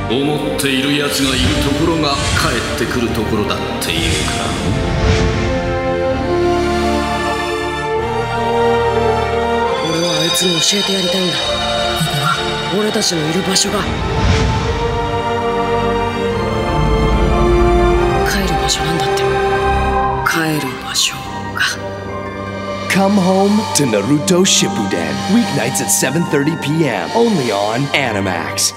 思っている奴がいるところが帰ってくるところだっていうか。 俺はあいつに教えてやりたいんだ。俺たちのいる場所が。帰る場所なんだって。帰る場所が。 Come home to Naruto Shippuden, weeknights at 7:30 p.m. only on Animax.